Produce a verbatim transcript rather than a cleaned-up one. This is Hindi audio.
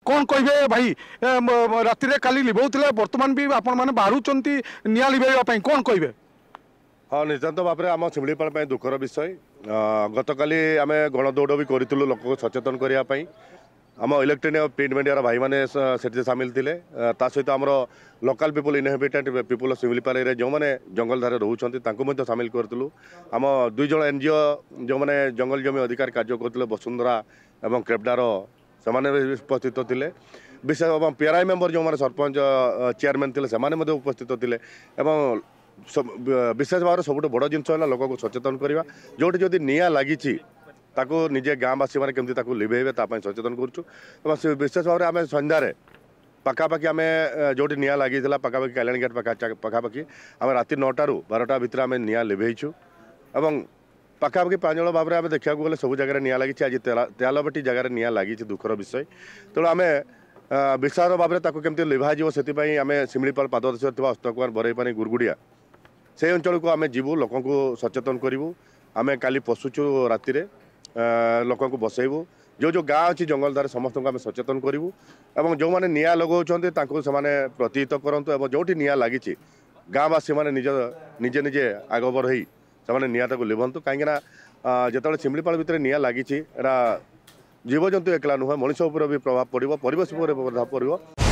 कौन कहे भाई राति काली लिभौले बर्तमान भी आपण मैंने बाहरुंच निआ लिभेवाई कौन कहे? हाँ निश्चित भाव में आम शिमिलीपाल दुखर विषय गत काली आम गणदौड़ भी करूँ लोक को सचेतन करने आम इलेक्ट्रोनिक प्रिंट मीडिया भाई मैंने से सामिल थे सहित आम local people inhabitant people Similipal area जो मैंने जंगल धारे रोचे सामिल करूँ आम दुईज एनजीओ जो मैंने जंगल जमी अधिकार कार्य करते वसुंधरा और क्रेपडार से उपस्थित थे विशेष पीआरआई मेंबर जो मैंने सरपंच चेयरमैन थे से उपस्थित थे विशेष भाव में सब बड़ जिनस लोक को सचेतन करवा जोटी जदि निआ लगी ताको निजे गाँववासी मैंने केमती लिभेबे सचेतन करुँ विशेष भाव में आम सन्धार पखापाखि आम जो निआ लगी पखापाखि कैलाणी गेट पखापाखि आम राति नौटारू बारटा भितर आम निआ लिभेचु और पखापाखि प्रांजल भाव में आम देखा गले सब जगह निआ लगी आज तेलबटी जगार निआ लगी दुखर विषय तेणु आम विशाल भाव में केमती लिभाजी से आम शिमिलीपाल पाददेश अशोक बरईपानी गुरगुड़िया से अंचल को आम जीवु लोक को सचेतन करूँ आम काली पशुचु राति लोक को बसैबू जो जो गाँ अच्छी जंगल धारे समस्त आम सचेतन करूँ और जो मैंने निआ लगाउछन्ति तांको सेमाने प्रतिहित करंतु एवं जोटी निआ लगी गाँववासी मैंने निज निजे निजे आगबर होई से निआ लिभंतु कहीं जिते शिमिलीपाल भितर निआ लगी जीवजंतु एकला नुहे मनीष उपर भी प्रभाव पड़ो परिवेश उपर प्रभाव पड़ो।